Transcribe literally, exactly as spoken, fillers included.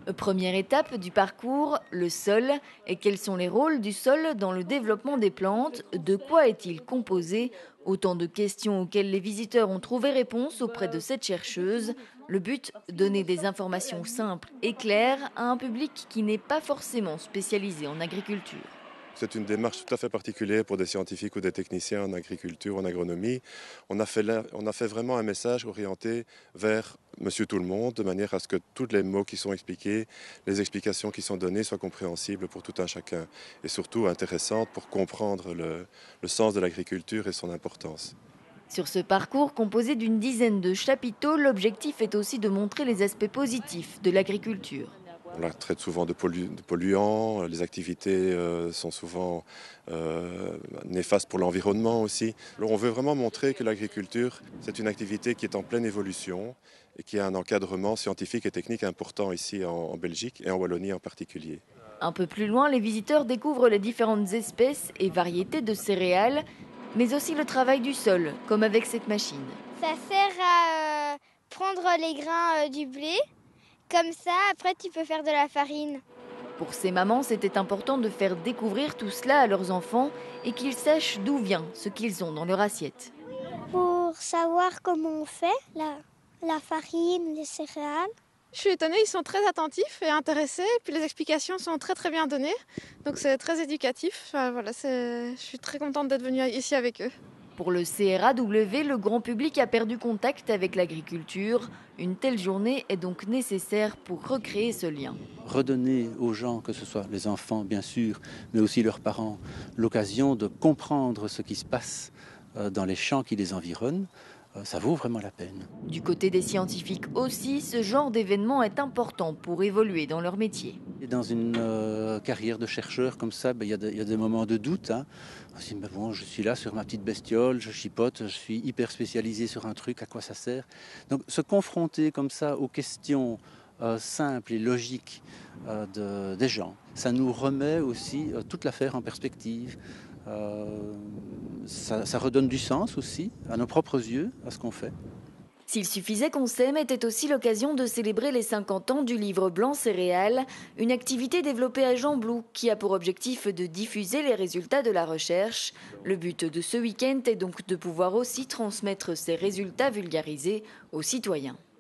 Première étape du parcours, le sol. Et quels sont les rôles du sol dans le développement des plantes? De quoi est-il composé? Autant de questions auxquelles les visiteurs ont trouvé réponse auprès de cette chercheuse. Le but, donner des informations simples et claires à un public qui n'est pas forcément spécialisé en agriculture. C'est une démarche tout à fait particulière pour des scientifiques ou des techniciens en agriculture, en agronomie. On a fait, là, on a fait vraiment un message orienté vers Monsieur Tout-le-Monde, de manière à ce que tous les mots qui sont expliqués, les explications qui sont données soient compréhensibles pour tout un chacun et surtout intéressantes pour comprendre le, le sens de l'agriculture et son importance. Sur ce parcours composé d'une dizaine de chapiteaux, l'objectif est aussi de montrer les aspects positifs de l'agriculture. On la traite souvent de, pollu de polluants, les activités euh, sont souvent euh, néfastes pour l'environnement aussi. Alors on veut vraiment montrer que l'agriculture, c'est une activité qui est en pleine évolution et qui a un encadrement scientifique et technique important ici en, en Belgique et en Wallonie en particulier. Un peu plus loin, les visiteurs découvrent les différentes espèces et variétés de céréales, mais aussi le travail du sol, comme avec cette machine. Ça sert à euh, prendre les grains euh, du blé. Comme ça, après, tu peux faire de la farine. Pour ces mamans, c'était important de faire découvrir tout cela à leurs enfants et qu'ils sachent d'où vient ce qu'ils ont dans leur assiette. Pour savoir comment on fait la, la farine, les céréales. Je suis étonnée, ils sont très attentifs et intéressés, puis les explications sont très très bien données, donc c'est très éducatif. Enfin, voilà, je suis très contente d'être venue ici avec eux. Pour le C R A W, le grand public a perdu contact avec l'agriculture. Une telle journée est donc nécessaire pour recréer ce lien. Redonner aux gens, que ce soit les enfants bien sûr, mais aussi leurs parents, l'occasion de comprendre ce qui se passe dans les champs qui les environnent, ça vaut vraiment la peine. Du côté des scientifiques aussi, ce genre d'événement est important pour évoluer dans leur métier. Et dans une euh, carrière de chercheur comme ça, ben, y, y a des moments de doute. Hein. On se dit, ben bon, je suis là sur ma petite bestiole, je chipote, je suis hyper spécialisé sur un truc, à quoi ça sert? Donc se confronter comme ça aux questions euh, simples et logiques euh, de, des gens, ça nous remet aussi euh, toute l'affaire en perspective. Euh, ça, ça redonne du sens aussi, à nos propres yeux, à ce qu'on fait. S'il suffisait qu'on s'aime était aussi l'occasion de célébrer les cinquante ans du livre blanc céréales, une activité développée à Gembloux qui a pour objectif de diffuser les résultats de la recherche. Le but de ce week-end est donc de pouvoir aussi transmettre ces résultats vulgarisés aux citoyens.